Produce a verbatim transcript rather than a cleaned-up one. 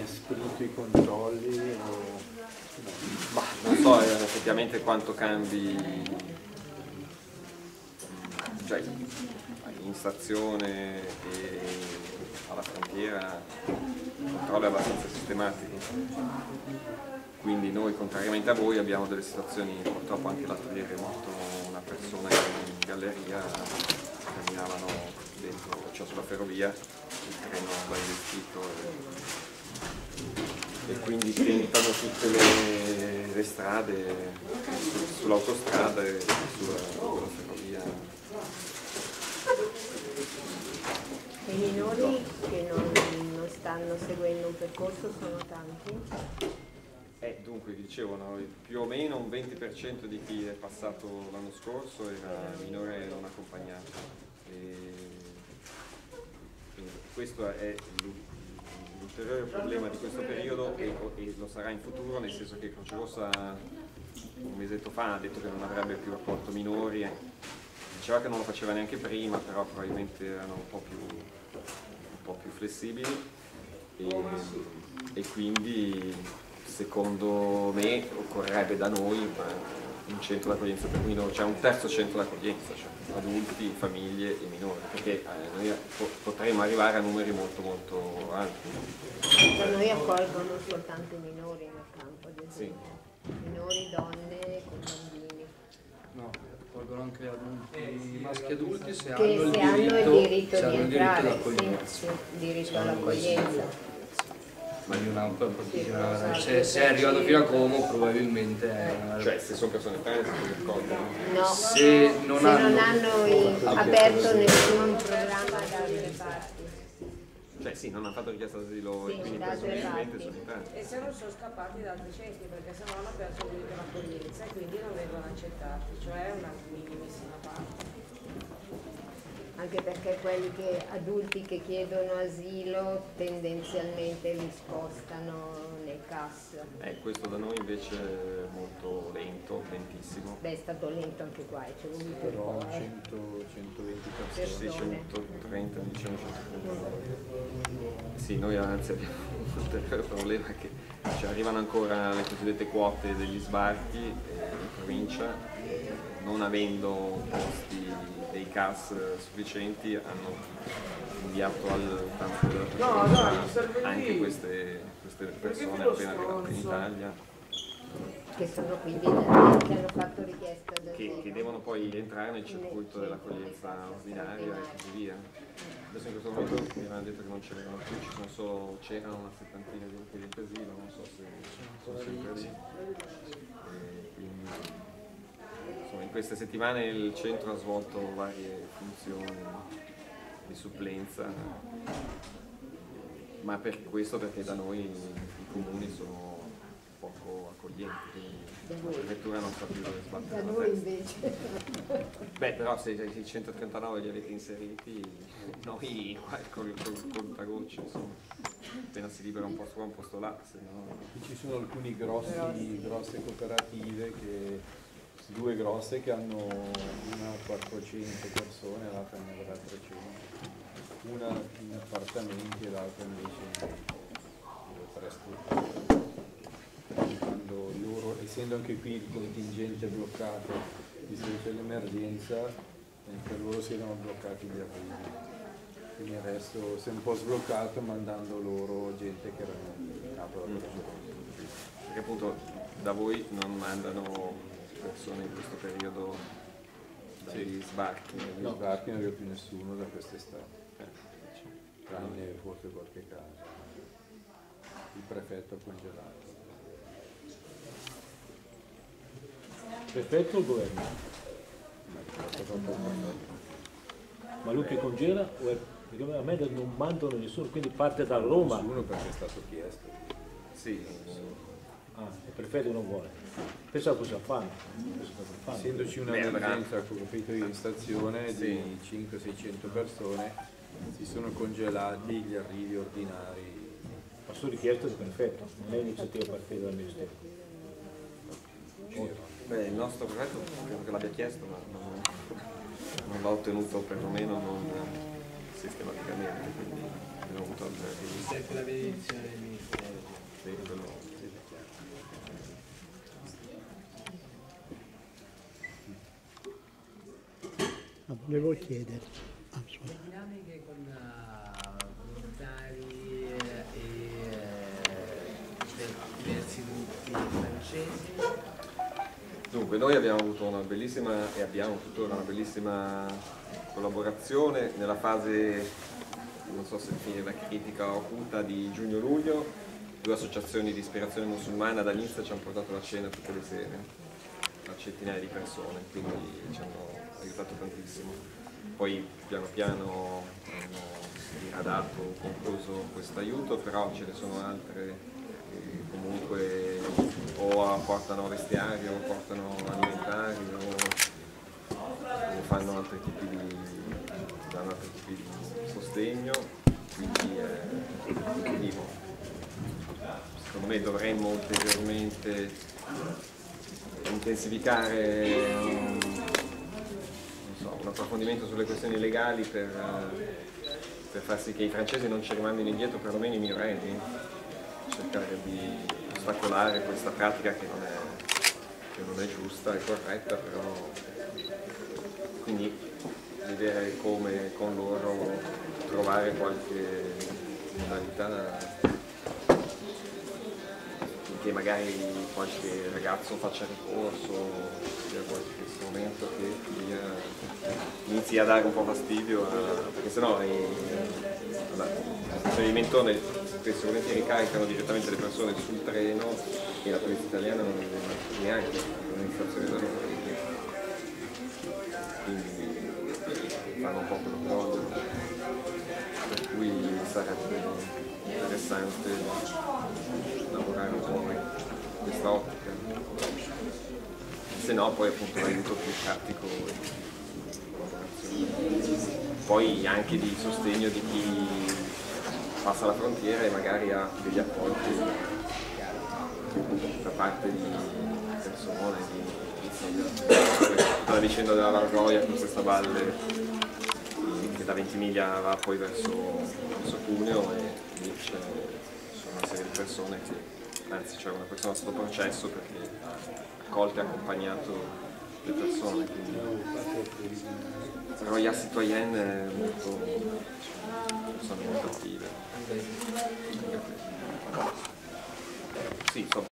spinto i controlli o... Bah, non so effettivamente quanto cambi, cioè in stazione e alla frontiera il controllo è abbastanza sistematico, quindi noi contrariamente a voi abbiamo delle situazioni, purtroppo anche l'altro ieri è morto una persona in galleria, camminavano dentro, cioè sulla ferrovia, il treno va investito e, e quindi tentano tutte le, le strade su, sull'autostrada e sulla, sulla ferrovia. I minori che non, non stanno seguendo un percorso sono tanti? Eh, dunque, dicevano, più o meno un venti per cento di chi è passato l'anno scorso era minore non accompagnato. E, e questo è l'ulteriore problema di questo periodo e, e lo sarà in futuro, nel senso che Croce Rossa un mesetto fa ha detto che non avrebbe più rapporto minori, diceva che non lo faceva neanche prima, però probabilmente erano un po' più, un po' più flessibili e, e quindi secondo me occorrerebbe da noi un centro d'accoglienza per minori, cioè un terzo centro d'accoglienza, cioè adulti, famiglie e minori, perché eh, noi potremmo arrivare a numeri molto molto alti. Da noi accolgono soltanto i minori nel campo, ad esempio. Sì. Minori, donne con bambini. No, accolgono anche adulti, maschi adulti se che hanno il se diritto, hanno il diritto se di hanno il entrare, diritto sì, sì, diritto all'accoglienza. Ma di una, di una, se, se è arrivato fino a Como probabilmente è una... Cioè se sono persone trans si accolgono? No, se non se hanno, non hanno in, aperto nessun programma da altre parti. Cioè sì, non hanno fatto richiesta d'asilo Sì, e quindi da altre presumibilmente sono parti. in trans. E se non sono scappati da altri centri, perché se no hanno perso il diritto all'accoglienza e quindi non vengono accettati, cioè una minimissima parte. Anche perché quelli che, adulti che chiedono asilo tendenzialmente li spostano nei C A S. Eh, questo da noi invece è molto lento, lentissimo. Beh, è stato lento anche qua, c'è voluto un Però po', eh. cento centoventi persone. Sì, centotrenta, diciamo centotrenta. Sì, noi anzi abbiamo un ulteriore problema che cioè, arrivano ancora le cosiddette quote degli sbarchi eh, in provincia, eh, non avendo posti dei C A S sufficienti hanno inviato al campo della Croce Rossa anche queste, queste persone appena arrivate in Italia. Che sono quindi che hanno fatto richiesta d'asilo. Che, che devono poi entrare nel circuito dell'accoglienza ordinaria e così via. Adesso in questo momento mi avevano detto che non c'erano più, ci sono solo, c'erano una settantina di richiedenti asilo, non so se sono sempre lì. E quindi, insomma, in queste settimane il centro ha svolto varie funzioni di supplenza, ma per questo perché da noi i comuni sono poco accoglienti, quindi la prefettura non sa più dove sbattere la testa. Invece. Beh, però se i centotrentanove li avete inseriti, noi col, col contagocce, insomma, appena si libera un posto qua, un posto là, se no... Ci sono alcuni grossi, grosse cooperative, che, due grosse che hanno una quattrocento persone, l'altra ne avrà trecento, una in appartamenti e l'altra invece in tre strutture. Quando loro, essendo anche qui il contingente bloccato di servizio dell'emergenza, eh, per loro si erano bloccati gli arrivi, quindi adesso si è un po' sbloccato mandando loro gente che era in capo alla Croce Rossa. Perché appunto da voi non mandano persone in questo periodo dagli sbarchi? Negli No. sbarchi non arriva più nessuno da quest'estate, Eh, tranne forse qualche caso. Il prefetto ha congelato. Prefetto o governo? Ma lui che congela? O è, perché a me non mandano nessuno, quindi parte da Roma. Nessuno perché è stato chiesto. sì, Ah, il prefetto non vuole. Pensavo cosa fanno. Essendoci un'emergenza con capito in stazione di cinquecento seicento persone, si sono congelati gli arrivi ordinari. Ma su richiesta del prefetto, non è iniziativa partita dal Ministero. beh, il nostro prefetto credo che l'abbia chiesto, ma non, non l'ha ottenuto perlomeno non sistematicamente, quindi abbiamo avuto altre... Sempre la benedizione del Ministero. Devo chiedere. Ah, Le dinamiche con uh, volontari e uh, diversi gruppi francesi? Dunque, noi abbiamo avuto una bellissima e abbiamo tuttora una bellissima collaborazione nella fase, non so se definire la critica occulta, di giugno-luglio. Due associazioni di ispirazione musulmana da Nizza ci hanno portato la cena tutte le sere, a centinaia di persone, quindi ci hanno aiutato tantissimo. Poi piano piano hanno diradato, concluso questo aiuto, però ce ne sono altre che comunque o portano vestiario, o portano alimentari, o, o fanno altri tipi di, danno altri tipi di sostegno, quindi è vivo. Secondo me dovremmo ulteriormente intensificare un, non so, un approfondimento sulle questioni legali per, per far sì che i francesi non ci rimandino indietro, perlomeno i minorenni, cercare di ostacolare questa pratica che non è, che non è giusta e corretta, però quindi vedere come con loro trovare qualche modalità che magari qualche ragazzo faccia ricorso, sia qualche strumento che dia, inizi a dare un po' fastidio, a, perché sennò i, i mentoni spesso volentieri caricano direttamente le persone sul treno e la polizia italiana non vede neanche l'amministrazione da loro, quindi fanno un po' quello che vogliono, per cui sarebbe interessante lavorare un po' in questa ottica, se no poi appunto l'aiuto più pratico e poi anche di sostegno di chi passa la frontiera e magari ha degli apporti da parte di persone, di tutta la vicenda della Vargoia con questa valle che da Ventimiglia va poi verso, verso Cuneo, e lì c'è una serie di persone che, anzi c'è una persona sotto processo perché ha accolto e accompagnato le persone, quindi Roya Citoyenne è molto, sono molto attive. Sì, so